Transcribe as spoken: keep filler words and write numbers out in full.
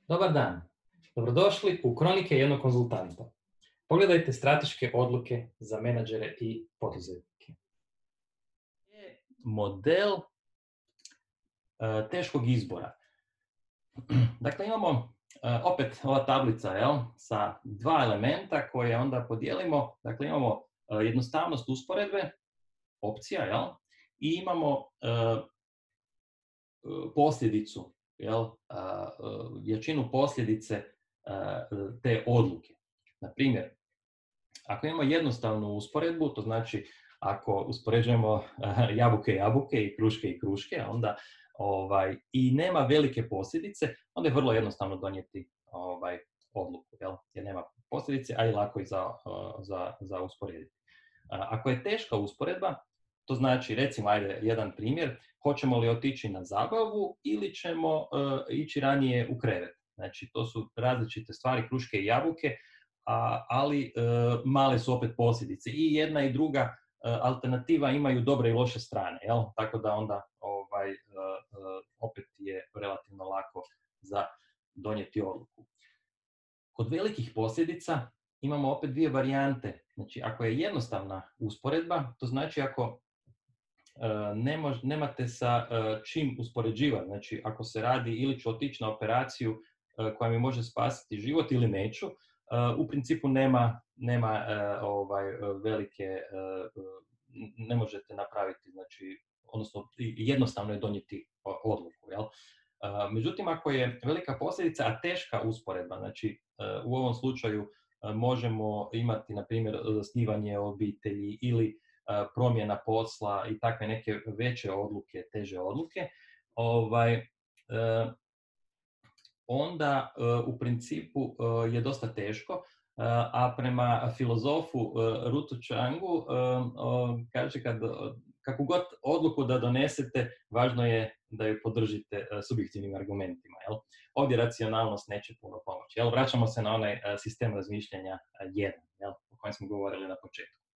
Dobar dan. Dobrodošli u Kronike jednog konzultanta. Pogledajte strateške odluke za menadžere i poduzetnike. Je model uh, teškog izbora. Dakle, imamo uh, opet ova tablica, jel, sa dva elementa koje onda podijelimo. Dakle, imamo uh, jednostavnost usporedbe, opcija, jel, i imamo uh, uh, posljedicu, jel, uh, uh, jačinu posljedice uh, te odluke. Na primjer, ako imamo jednostavnu usporedbu, to znači ako uspoređujemo uh, jabuke i jabuke i kruške i kruške, onda ovaj, i nema velike posljedice, onda je vrlo jednostavno donijeti ovaj, odluku, jel? Jer nema posljedice, a i lako je za, uh, za, za usporediti. Uh, ako je teška usporedba, to znači, recimo, ajde, jedan primjer, hoćemo li otići na zabavu ili ćemo uh, ići ranije u krevet. Znači, to su različite stvari, kruške i jabuke, a, ali uh, male su opet posljedice. I jedna i druga uh, alternativa imaju dobre i loše strane, jel? Tako da onda ovaj, uh, uh, opet je relativno lako za donijeti odluku. Kod velikih posljedica imamo opet dvije varijante. Znači, ako je jednostavna usporedba, to znači ako Ne mož, nemate sa uh, čim uspoređivati. Znači, ako se radi ili ću otići na operaciju uh, koja mi može spasiti život ili neću, uh, u principu nema, nema uh, ovaj, velike, uh, ne možete napraviti, znači, odnosno jednostavno je donijeti odluku. Jel? Uh, međutim, ako je velika posljedica, a teška usporedba, znači uh, u ovom slučaju uh, možemo imati, na primjer, zasnivanje obitelji ili promjena posla i takve neke veće odluke, teže odluke, ovaj, eh, onda eh, u principu eh, je dosta teško, eh, a prema filozofu eh, Rutu Changu eh, kaže kad, kakvu god odluku da donesete, važno je da ju podržite eh, subjektivnim argumentima. Jel? Ovdje racionalnost neće puno pomoći. Jel? Vraćamo se na onaj eh, sistem razmišljanja jedan, jel? O kojem smo govorili na početku.